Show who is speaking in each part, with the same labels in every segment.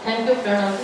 Speaker 1: Thank you Pranav.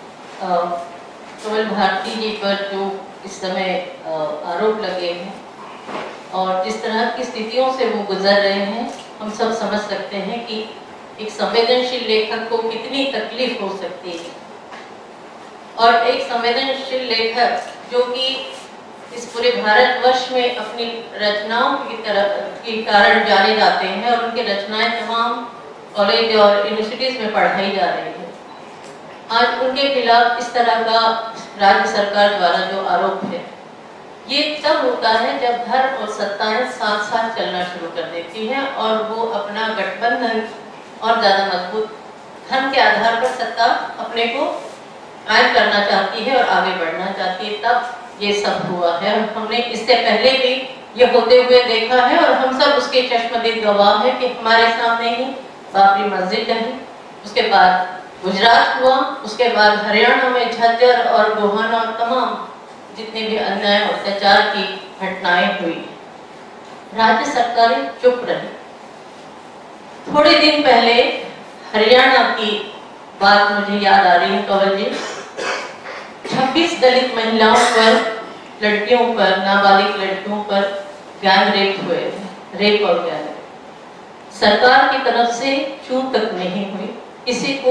Speaker 1: Kamal Bharti ji पर जो इस समय आरोप लगे हैं और जिस तरह की स्थितियों से वो गुजर रहे हैं, हम सब समझ सकते हैं कि एक संवेदनशील लेखक को कितनी तकलीफ हो सकती है। और एक संवेदनशील लेखक जो कि इस पूरे भारतवर्ष में अपनी रचनाओं के कारण जाने जाते हैं और उनकी रचनाएं तमाम कॉलेज और यूनिवर्सिटीज में पढ़ाई जा रही है, आज उनके खिलाफ इस तरह का राज्य सरकार द्वारा जो आरोप है, ये तब होता है जब धर्म और सत्ताएं साथ साथ चलना शुरू कर देती हैं और वो अपना गठबंधन और ज़्यादा मजबूत धर्म के आधार पर सत्ता अपने को कायम करना चाहती है और आगे बढ़ना चाहती है। तब ये सब हुआ है। हमने इससे पहले भी ये होते हुए देखा है और हम सब उसके चश्मदीद गवाह है कि हमारे सामने ही बाबरी मस्जिद रही, उसके बाद गुजरात हुआ, उसके बाद हरियाणा में झज्जर और गोहाना और तमाम जितने भी अन्याय और अत्याचार की घटनाएं हुई, राज्य सरकारें चुप रही। थोड़े दिन पहले हरियाणा की बात मुझे याद आ रही है कंवल जी, 26 दलित महिलाओं पर, लड़कियों पर, नाबालिग लड़कियों पर गैंग रेप हुए थे, रेप और गैंग रेप। सरकार की तरफ से चूक तक नहीं हुई, किसी को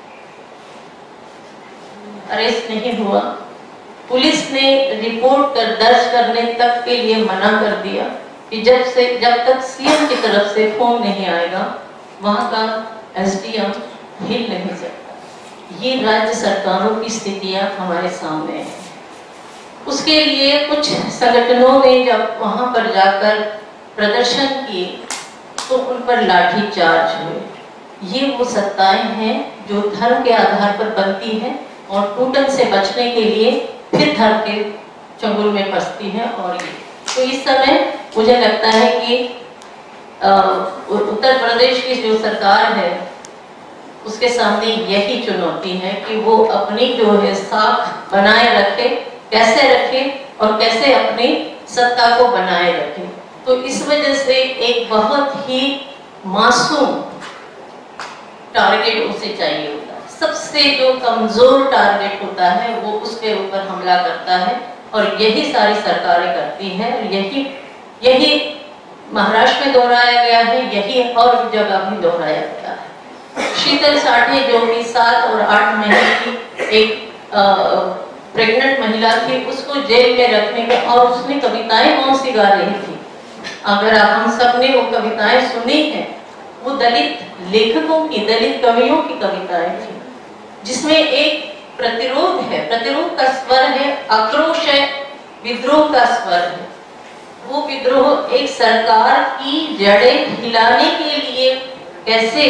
Speaker 1: अरेस्ट नहीं हुआ, पुलिस ने रिपोर्ट दर्ज करने तक के लिए मना कर दिया कि जब तक सीएम की तरफ से फोन नहीं आएगा वहां का एसडीएम हिल नहीं सकता। ये राज्य सरकारों की स्थितियां हमारे सामने हैं। उसके लिए कुछ संगठनों ने जब वहां पर जाकर प्रदर्शन किए तो उन पर लाठी चार्ज हुए। ये वो सत्ताएं हैं जो धर्म के आधार पर बनती हैं और टूटन से बचने के लिए फिर धर्म के चंगुल में फंसती हैं। और ये तो इस समय मुझे लगता है कि उत्तर प्रदेश की जो सरकार है उसके सामने यही चुनौती है कि वो अपनी जो है साख बनाए रखे, कैसे रखे और कैसे अपनी सत्ता को बनाए रखे। तो इस वजह से एक बहुत ही मासूम टारगेट उसे चाहिए होता है। सबसे जो कमजोर टारगेट होता है वो उसके ऊपर हमला करता है और यही सारी सरकारें करती हैं। यही महाराष्ट्र में दोहराया गया है, यही और जगह भी दोहराया गया है। शीतल साठे जो कि 7 और 8 महीने की एक प्रेग्नेंट महिला थी, उसको जेल में रखने में, और उसने कविताएं कौन सी गा रही थी, अगर हम सब ने वो कविताएं सुनी हैं, वो दलित लेखकों की, दलित कवियों की कविताएं थी, जिसमें एक प्रतिरोध है, प्रतिरोध का स्वर है, आक्रोश है, विद्रोह का स्वर है। वो विद्रोह एक सरकार की जड़ें हिलाने के लिए कैसे,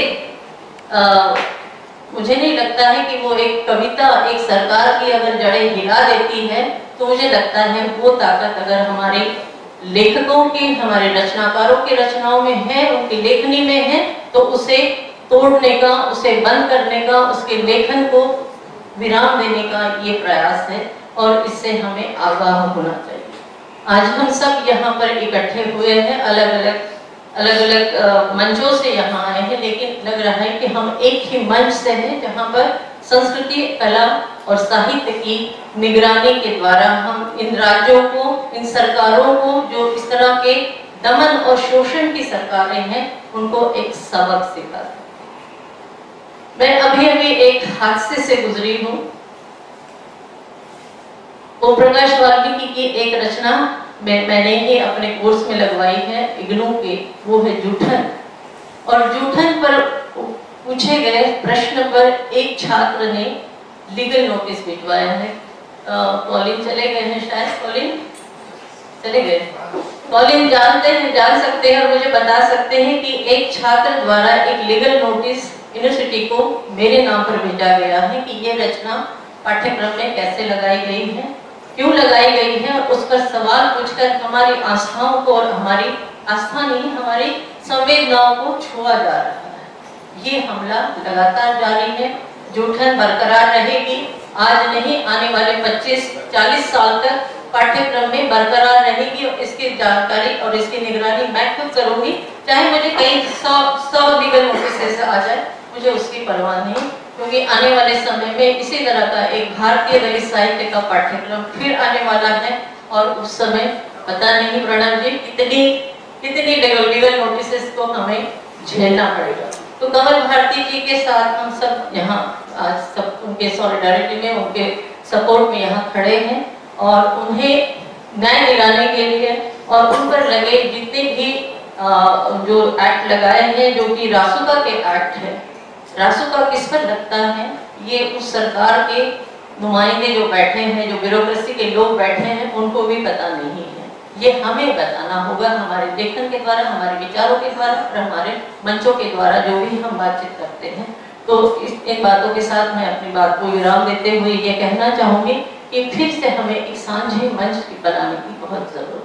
Speaker 1: मुझे नहीं लगता है कि वो एक कविता एक सरकार की अगर जड़ें हिला देती है, तो मुझे लगता है वो ताकत अगर हमारे लेखकों की, हमारे रचनाकारों की रचनाओं में है, उनकी लेखनी में है, तो उसे तोड़ने का, उसे बंद करने का, उसके लेखन को विराम देने का ये प्रयास है और इससे हमें आगाह होना चाहिए। आज हम सब यहाँ पर इकट्ठे हुए हैं, अलग अलग मंचों से यहाँ आए हैं, लेकिन लग रहा है कि हम एक ही मंच से हैं जहाँ पर संस्कृति, कला और साहित्य की निगरानी के द्वारा हम इन राज्यों को, इन सरकारों को जो इस तरह के दमन और शोषण की सरकारें हैं, उनको एक सबक सिखाते। मैं अभी एक हादसे से गुजरी हूँ। ओम प्रकाश वाल्मीकि की एक रचना मैंने ही अपने कोर्स में लगवाई है इग्नू के, वो है जूठन। और जूठन पर पूछे गए प्रश्न पर एक छात्र ने लीगल नोटिस भिजवाया है। कॉलिन चले गए हैं शायद, कॉलिन चले गए। कॉलिन जान सकते हैं और मुझे बता सकते हैं कि एक छात्र द्वारा एक लीगल नोटिस यूनिवर्सिटी को मेरे नाम पर भेजा गया है कि ये रचना पाठ्यक्रम में कैसे लगाई गई है, क्यों लगाई गई है, और उस पर सवाल पूछकर हमारी आस्थाओं को, और हमारी आस्था नहीं, हमारी संवेदनाओं को छुआ जा रहा है। ये हमला लगातार जारी है, जूठन बरकरार रहेगी। आज नहीं, आने वाले 25-40 साल तक पाठ्यक्रम में बरकरार रहेगी और इसकी जानकारी और इसकी निगरानी मैं खुद करूंगी, चाहे मुझे कई 100 लीगल नोटिस आ जाए, मुझे उसकी परवाह नहीं। क्योंकि आने वाले समय में इसी तरह का एक भारतीय दलित साहित्य का पाठ्यक्रम फिर आने वाला है और उस समय पता नहीं प्रणव जी कितनी लीगल नोटिसेस को हमें झेलना पड़ेगा। तो कमल भारती जी के साथ हम सब यहाँ आज सब उनके सॉलिडारिटी में, उनके सपोर्ट में यहाँ खड़े हैं और उन्हें न्याय दिलाने के लिए और उन पर लगे जितने भी जो एक्ट लगाए हैं, जो कि रासुका के एक्ट है, रासुका किस पर लगता है, ये उस सरकार के नुमाइंदे जो बैठे हैं, जो ब्यूरोक्रेसी के लोग बैठे हैं, उनको भी पता नहीं है। ये हमें बताना होगा हमारे लेखन के द्वारा, हमारे विचारों के द्वारा और हमारे मंचों के द्वारा जो भी हम बातचीत करते हैं। तो इन बातों के साथ मैं अपनी बात को विराम देते हुए ये कहना चाहूँगी कि फिर से हमें एक सांझे मंच बनाने की बहुत जरूरत है।